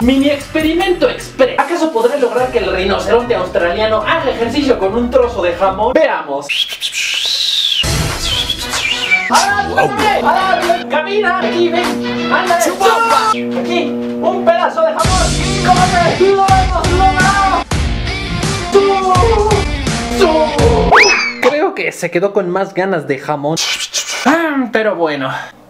Mini experimento express. ¿Acaso podré lograr que el rinoceronte australiano haga ejercicio con un trozo de jamón? Veamos. ¡Adelante! ¡Camina! ¡Aquí, ven! ¡Ándale! ¡Aquí! ¡Un pedazo de jamón! ¡Cómete! ¡Lo hemos logrado! Creo que se quedó con más ganas de jamón. Pero bueno.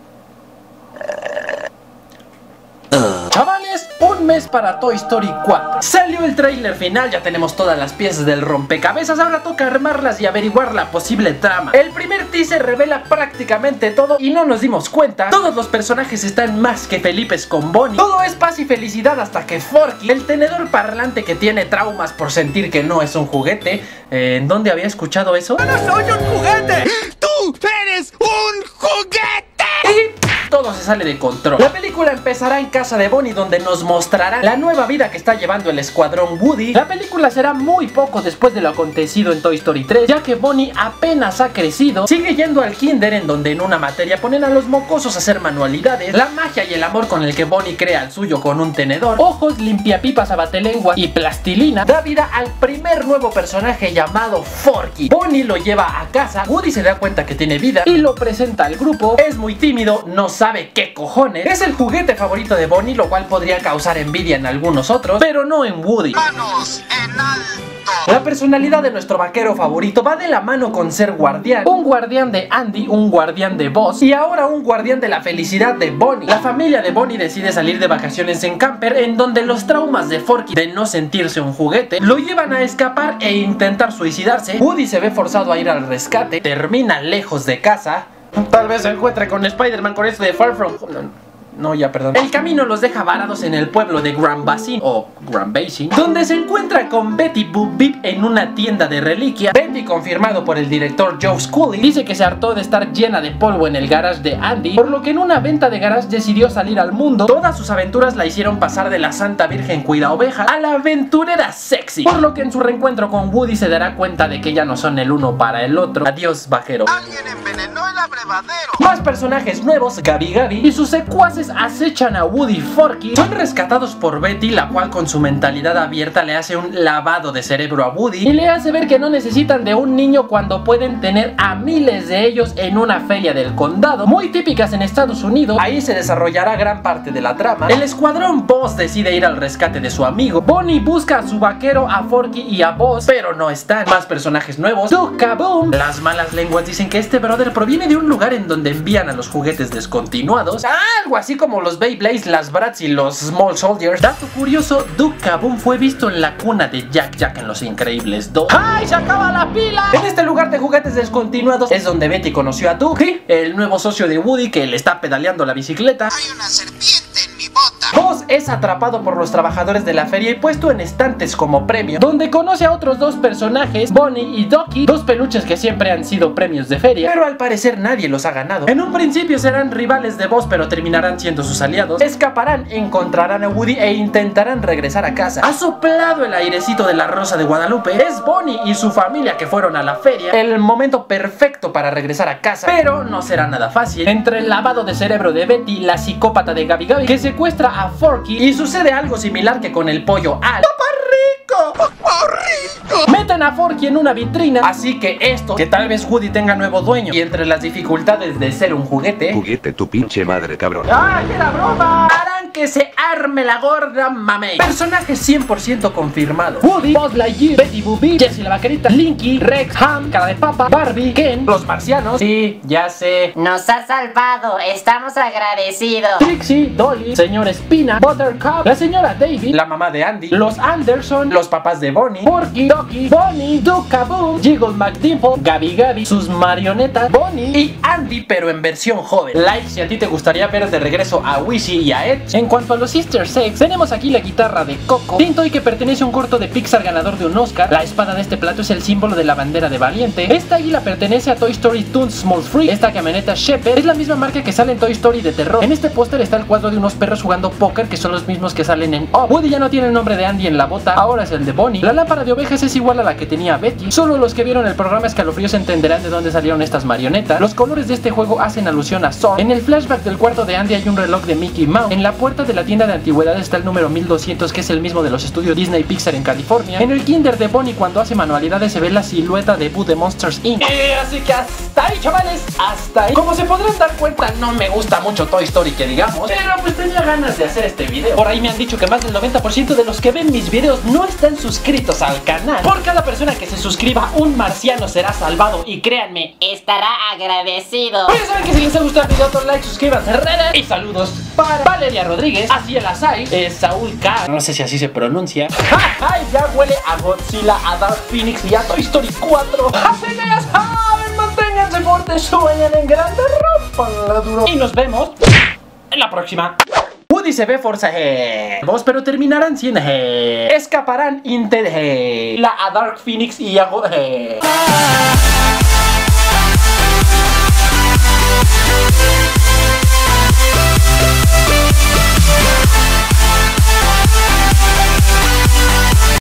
Chavales, un mes para Toy Story 4. Salió el tráiler final, ya tenemos todas las piezas del rompecabezas. Ahora toca armarlas y averiguar la posible trama. El primer teaser revela prácticamente todo y no nos dimos cuenta. Todos los personajes están más que felipes con Bonnie. Todo es paz y felicidad hasta que Forky, el tenedor parlante que tiene traumas por sentir que no es un juguete. ¿En dónde había escuchado eso? ¡Yo no soy un juguete! ¡Tú eres un juguete! Y todo se sale de control. La película empezará en casa de Bonnie, donde nos mostrarán la nueva vida que está llevando el escuadrón Woody. La película será muy poco después de lo acontecido en Toy Story 3, ya que Bonnie apenas ha crecido. Sigue yendo al kinder, en donde en una materia ponen a los mocosos a hacer manualidades. La magia y el amor con el que Bonnie crea el suyo con un tenedor, ojos, limpiapipas, abatelengua y plastilina, da vida al primer nuevo personaje llamado Forky. Bonnie lo lleva a casa, Woody se da cuenta que tiene vida y lo presenta al grupo. Es muy tímido, no sabe qué cojones. Es el juguete favorito de Bonnie, lo cual podría causar envidia en algunos otros, pero no en Woody. ¡Manos en alto! La personalidad de nuestro vaquero favorito va de la mano con ser guardián. Un guardián de Andy, un guardián de Buzz y ahora un guardián de la felicidad de Bonnie. La familia de Bonnie decide salir de vacaciones en camper, en donde los traumas de Forky de no sentirse un juguete lo llevan a escapar e intentar suicidarse. Woody se ve forzado a ir al rescate, termina lejos de casa. Tal vez se encuentre con Spider-Man con esto de Far From Home. No, ya, perdón. El camino los deja varados en el pueblo de Grand Basin, o Grand Basin, donde se encuentra con Betty Boop Beep en una tienda de reliquia. Betty, confirmado por el director Joe Scully, dice que se hartó de estar llena de polvo en el garage de Andy, por lo que en una venta de garage decidió salir al mundo. Todas sus aventuras la hicieron pasar de la Santa Virgen cuida ovejas a la aventurera sexy, por lo que en su reencuentro con Woody se dará cuenta de que ya no son el uno para el otro. Adiós, vaquero. ¡Alguien envenenó el abrevadero! Más personajes nuevos, Gabi Gabi y sus secuaces acechan a Woody y Forky. Son rescatados por Betty, la cual con su mentalidad abierta le hace un lavado de cerebro a Woody y le hace ver que no necesitan de un niño cuando pueden tener a miles de ellos en una feria del condado, muy típicas en Estados Unidos. Ahí se desarrollará gran parte de la trama. El escuadrón Buzz decide ir al rescate de su amigo. Bonnie busca a su vaquero, a Forky y a Buzz, pero no están. Más personajes nuevos, Duke Kaboom. Las malas lenguas dicen que este brother proviene de un lugar en donde envían a los juguetes descontinuados, algo así como los Beyblades, las Bratz y los Small Soldiers. Dato curioso, Duke Kaboom fue visto en la cuna de Jack Jack en Los Increíbles 2. ¡Ay, se acaba la pila! En este lugar de juguetes descontinuados es donde Betty conoció a Duke, el nuevo socio de Woody que le está pedaleando la bicicleta. ¡Hay una serpiente en mi bota! Buzz es atrapado por los trabajadores de la feria y puesto en estantes como premio, donde conoce a otros dos personajes, Bonnie y Ducky, dos peluches que siempre han sido premios de feria, pero al parecer nadie los ha ganado. En un principio serán rivales de Buzz, pero terminarán siendo sus aliados. Escaparán, encontrarán a Woody e intentarán regresar a casa. Ha soplado el airecito de la Rosa de Guadalupe. Es Bonnie y su familia que fueron a la feria, el momento perfecto para regresar a casa, pero no será nada fácil. Entre el lavado de cerebro de Betty, la psicópata de Gabi Gabi que secuestra a Forky, y sucede algo similar que con el pollo Al. ¡Papá rico! ¡Papá rico! Meten a Forky en una vitrina, así que esto, que tal vez Woody tenga nuevo dueño, y entre las dificultades de ser un juguete, Juguete tu pinche madre, cabrón. ¡ay, era broma! Harán que se arme la gorda mamey. Personajes 100% confirmados: Woody, Buzz Lightyear, Betty Boop Beep, Jessie la vaquerita, Linky, Rex, Ham, Cara de Papa, Barbie, Ken, los marcianos. Sí, ya sé. Nos ha salvado, estamos agradecidos. Trixie, Dolly, señor Espina, Buttercup, la señora Davy, la mamá de Andy, los Anderson, los papás de Bonnie, Forky, Ducky, Bonnie, Duke Kaboom, Jiggle McDimple, Gabi Gabi, sus marionetas, Bonnie y Andy, pero en versión joven. Like si a ti te gustaría ver de regreso a Wishy y a Edge. En cuanto a los Easter eggs, tenemos aquí la guitarra de Coco, Tintoy que pertenece a un corto de Pixar ganador de un Oscar. La espada de este plato es el símbolo de la bandera de Valiente. Esta águila pertenece a Toy Story Toons Small Free. Esta camioneta Shepherd es la misma marca que sale en Toy Story de terror. En este póster está el cuadro de unos perros jugando póker que son los mismos que salen en Up. Woody ya no tiene el nombre de Andy en la bota, ahora es el de Bonnie. La lámpara de ovejas es igual a la que tenía Betty. Solo los que vieron el programa Escalofríos entenderán de dónde salieron estas marionetas. Los colores de este juego hacen alusión a Saw. En el flashback del cuarto de Andy hay un reloj de Mickey Mouse. En la puerta puerta de la tienda de antigüedades está el número 1200, que es el mismo de los estudios Disney Pixar en California. En el kinder de Bonnie, cuando hace manualidades, se ve la silueta de Boo de Monsters Inc. Así que hasta ahí, chavales, hasta ahí. Como se podrán dar cuenta, no me gusta mucho Toy Story, que digamos, pero pues tenía ganas de hacer este video. Por ahí me han dicho que más del 90% de los que ven mis videos no están suscritos al canal. Por cada persona que se suscriba, un marciano será salvado, y créanme, Estará agradecido. pues ya saben que si les ha gustado el video, otro like, suscríbanse, redes. Y saludos para Valeria Rodríguez, Asiel Asai, Saúl K, no sé si así se pronuncia. ¡Ay! Ya huele a Godzilla, a Dark Phoenix y a Toy Story 4. Así que ya saben, manténganse fuertes, sueñen en grande, rompanla duro. Y nos vemos en la próxima. Woody se ve Forza G. Vos, pero terminarán sin G. Escaparán Inter G. La a Dark Phoenix y a G.